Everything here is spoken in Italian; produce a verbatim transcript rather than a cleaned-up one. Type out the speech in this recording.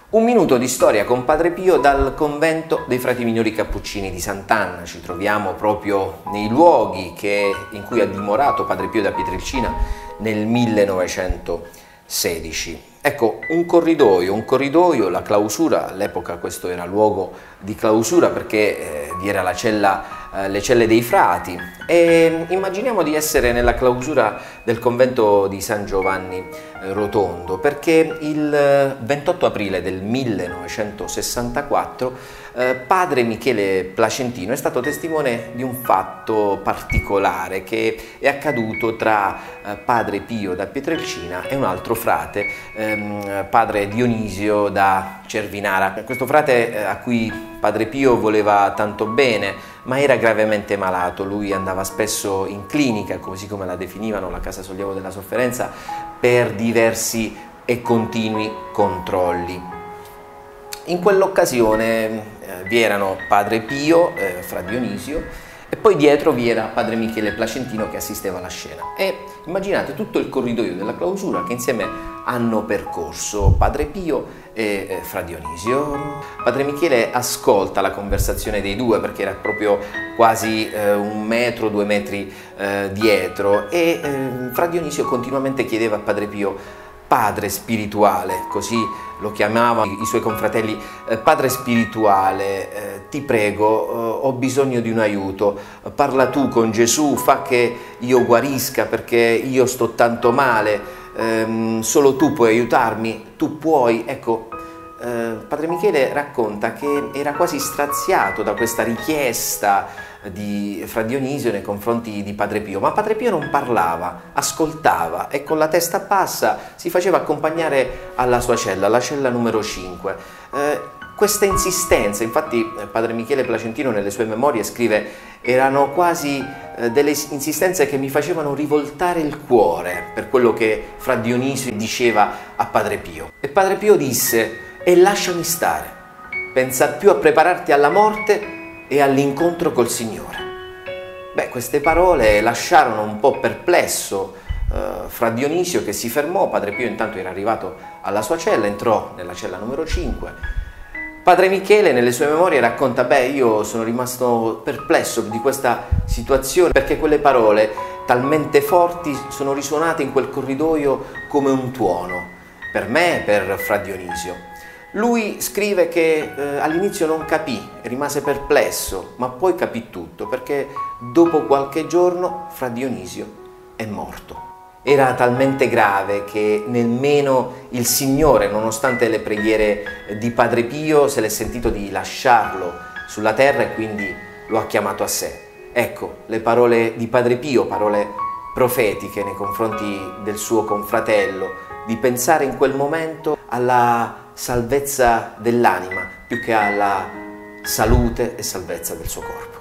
Un minuto di storia con Padre Pio dal convento dei frati minori cappuccini di Sant'Anna. Ci troviamo proprio nei luoghi che, in cui ha dimorato Padre Pio da Pietrelcina nel millenovecentosedici. Ecco, un corridoio, un corridoio, la clausura, all'epoca questo era luogo di clausura perché eh, vi era la cella, eh, le celle dei frati, e immaginiamo di essere nella clausura del convento di San Giovanni eh, Rotondo, perché il ventotto aprile del millenovecentosessantaquattro eh, padre Michele Placentino è stato testimone di un fatto particolare che è accaduto tra eh, Padre Pio da Pietrelcina e un altro frate, ehm, Padre Dionisio da Cervinara. Questo frate eh, a cui Padre Pio voleva tanto bene, ma era gravemente malato. Lui andava spesso in clinica, così come la definivano, la Casa Sollievo della Sofferenza, per diversi e continui controlli. In quell'occasione eh, vi erano Padre Pio, eh, Fra Dionisio, e poi dietro vi era Padre Michele Placentino che assisteva alla scena. E immaginate tutto il corridoio della clausura che insieme hanno percorso Padre Pio e eh, Fra Dionisio. Padre Michele ascolta la conversazione dei due perché era proprio quasi eh, un metro, due metri eh, dietro, e eh, Fra Dionisio continuamente chiedeva a Padre Pio: padre spirituale, così lo chiamavano i suoi confratelli, eh, padre spirituale, eh, ti prego, eh, ho bisogno di un aiuto, parla tu con Gesù, fa che io guarisca perché io sto tanto male, ehm, solo tu puoi aiutarmi, tu puoi. Ecco, eh, Padre Michele racconta che era quasi straziato da questa richiesta di Fra Dionisio nei confronti di Padre Pio, ma Padre Pio non parlava, ascoltava e con la testa bassa si faceva accompagnare alla sua cella, la cella numero cinque. Eh, questa insistenza, infatti Padre Michele Placentino nelle sue memorie scrive, erano quasi eh, delle insistenze che mi facevano rivoltare il cuore per quello che Fra Dionisio diceva a Padre Pio. E Padre Pio disse: e lasciami stare, pensa più a prepararti alla morte e all'incontro col Signore. Beh, queste parole lasciarono un po' perplesso eh, Fra Dionisio, che si fermò. Padre Pio intanto era arrivato alla sua cella, entrò nella cella numero cinque. Padre Michele nelle sue memorie racconta: beh, io sono rimasto perplesso di questa situazione perché quelle parole talmente forti sono risuonate in quel corridoio come un tuono, per me e per Fra Dionisio. Lui scrive che eh, all'inizio non capì, rimase perplesso, ma poi capì tutto, perché dopo qualche giorno Fra Dionisio è morto. Era talmente grave che nemmeno il Signore, nonostante le preghiere di Padre Pio, se l'è sentito di lasciarlo sulla terra e quindi lo ha chiamato a sé. Ecco, le parole di Padre Pio, parole profetiche nei confronti del suo confratello, di pensare in quel momento alla salvezza dell'anima più che alla salute e salvezza del suo corpo.